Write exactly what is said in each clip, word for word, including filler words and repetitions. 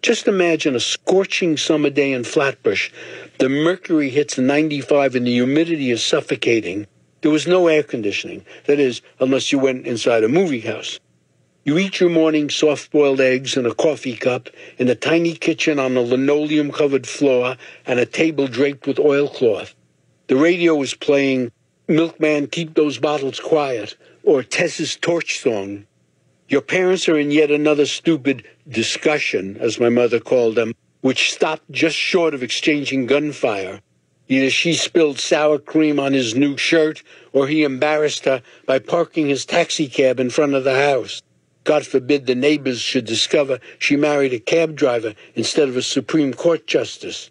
Just imagine a scorching summer day in Flatbush. The mercury hits ninety-five and the humidity is suffocating. There was no air conditioning. That is, unless you went inside a movie house. You eat your morning soft-boiled eggs in a coffee cup in a tiny kitchen on a linoleum-covered floor and a table draped with oilcloth. The radio is playing Milkman, Keep Those Bottles Quiet, or Tess's Torch Song. Your parents are in yet another stupid discussion, as my mother called them, which stopped just short of exchanging gunfire. Either she spilled sour cream on his new shirt, or he embarrassed her by parking his taxicab in front of the house. God forbid the neighbors should discover she married a cab driver instead of a Supreme Court justice.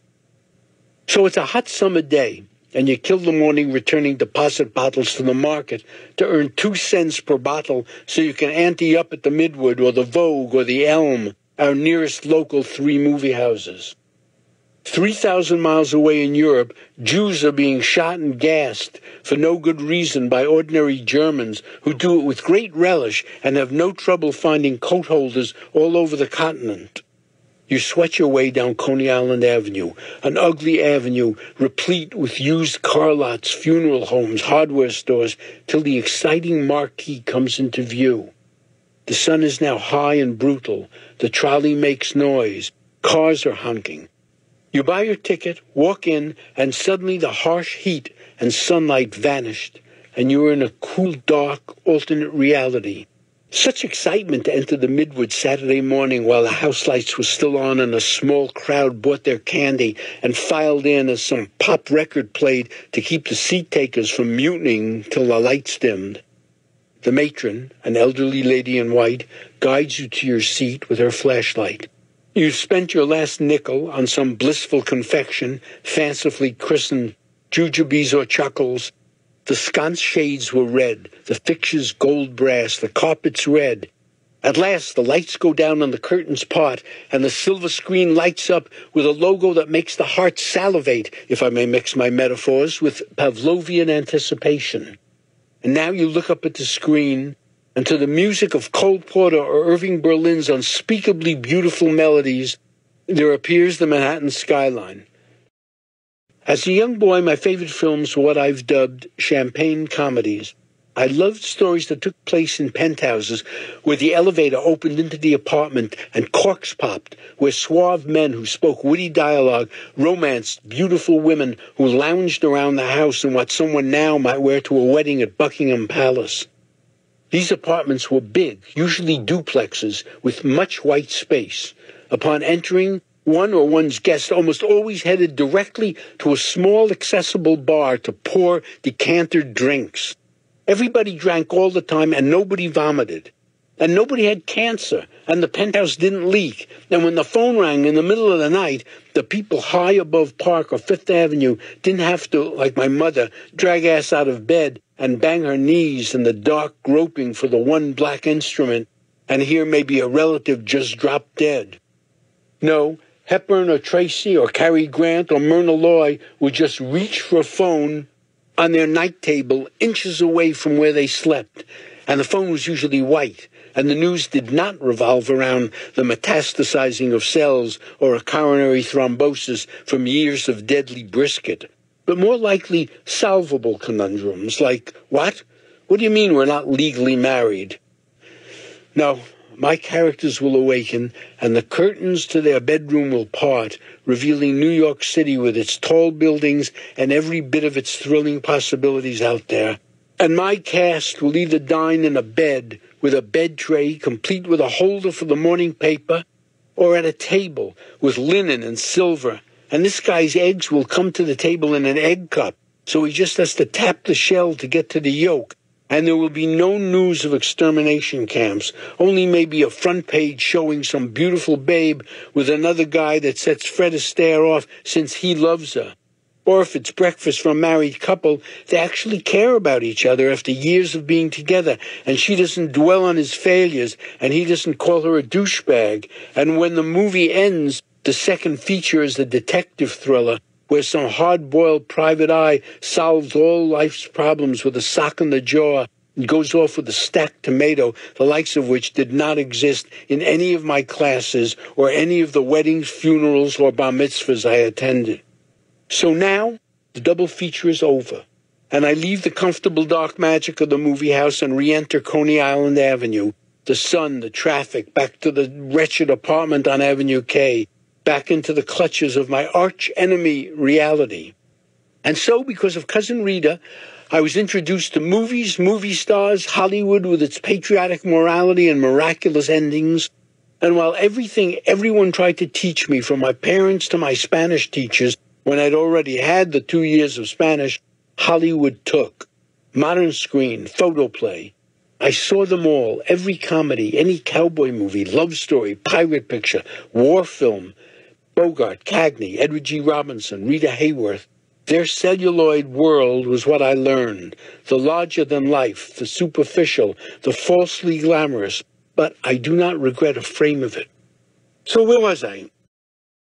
So it's a hot summer day, and you kill the morning returning deposit bottles to the market to earn two cents per bottle so you can ante up at the Midwood or the Vogue or the Elm, our nearest local three movie houses. Three thousand miles away in Europe, Jews are being shot and gassed for no good reason by ordinary Germans who do it with great relish and have no trouble finding coat holders all over the continent. You sweat your way down Coney Island Avenue, an ugly avenue replete with used car lots, funeral homes, hardware stores, till the exciting marquee comes into view. The sun is now high and brutal. The trolley makes noise. Cars are honking. You buy your ticket, walk in, and suddenly the harsh heat and sunlight vanished, and you are in a cool, dark, alternate reality. Such excitement to enter the Midwood Saturday morning while the house lights were still on and a small crowd bought their candy and filed in as some pop record played to keep the seat takers from mutinying till the lights dimmed. The matron, an elderly lady in white, guides you to your seat with her flashlight. You've spent your last nickel on some blissful confection, fancifully christened jujubes or chuckles. The sconce shades were red, the fixtures gold brass, the carpets red. At last, the lights go down on the curtains part, and the silver screen lights up with a logo that makes the heart salivate, if I may mix my metaphors, with Pavlovian anticipation. And now you look up at the screen, and to the music of Cole Porter or Irving Berlin's unspeakably beautiful melodies, there appears the Manhattan skyline. As a young boy, my favorite films were what I've dubbed champagne comedies. I loved stories that took place in penthouses, where the elevator opened into the apartment and corks popped, where suave men who spoke witty dialogue romanced beautiful women who lounged around the house in what someone now might wear to a wedding at Buckingham Palace. These apartments were big, usually duplexes, with much white space. Upon entering, one or one's guest almost always headed directly to a small, accessible bar to pour decanted drinks. Everybody drank all the time, and nobody vomited. And nobody had cancer, and the penthouse didn't leak. And when the phone rang in the middle of the night, the people high above Park or Fifth Avenue didn't have to, like my mother, drag ass out of bed and bang her knees in the dark groping for the one black instrument, and hear maybe a relative just dropped dead. No, Hepburn or Tracy or Cary Grant or Myrna Loy would just reach for a phone on their night table inches away from where they slept, and the phone was usually white, and the news did not revolve around the metastasizing of cells or a coronary thrombosis from years of deadly brisket, but more likely solvable conundrums like, what? What do you mean we're not legally married? No, my characters will awaken, and the curtains to their bedroom will part, revealing New York City with its tall buildings and every bit of its thrilling possibilities out there. And my cast will either dine in a bed with a bed tray complete with a holder for the morning paper, or at a table with linen and silver. And this guy's eggs will come to the table in an egg cup, so he just has to tap the shell to get to the yolk. And there will be no news of extermination camps, only maybe a front page showing some beautiful babe with another guy that sets Fred Astaire off since he loves her. Or if it's breakfast for a married couple, they actually care about each other after years of being together, and she doesn't dwell on his failures, and he doesn't call her a douchebag. And when the movie ends, the second feature is a detective thriller, where some hard-boiled private eye solves all life's problems with a sock in the jaw, It goes off with a stacked tomato, the likes of which did not exist in any of my classes or any of the weddings, funerals, or bar mitzvahs I attended. So now, the double feature is over, and I leave the comfortable dark magic of the movie house and re-enter Coney Island Avenue, the sun, the traffic, back to the wretched apartment on Avenue K, back into the clutches of my arch-enemy reality. And so, because of Cousin Rita, I was introduced to movies, movie stars, Hollywood with its patriotic morality and miraculous endings. And while everything everyone tried to teach me, from my parents to my Spanish teachers, when I'd already had the two years of Spanish, Hollywood took. Modern screen, photoplay. I saw them all, every comedy, any cowboy movie, love story, pirate picture, war film, Bogart, Cagney, Edward G. Robinson, Rita Hayworth. Their celluloid world was what I learned, the larger-than-life, the superficial, the falsely glamorous, but I do not regret a frame of it. So where was I?